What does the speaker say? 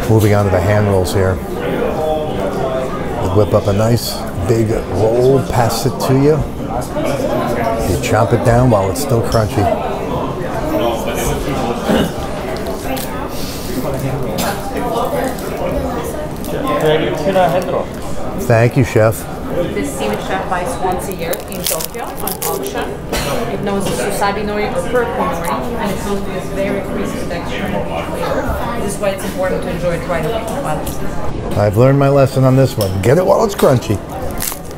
Moving on to the hand rolls here. We'll whip up a nice big roll, pass it to you. You chomp it down while it's still crunchy. Thank you, chef. This seaweed chef buys once a year in Tokyo on auction. It knows the susabi nori or purple nori, and it's known to be very crispy texture and flavor. This is why it's important to enjoy it right away. I've learned my lesson on this one. Get it while it's crunchy.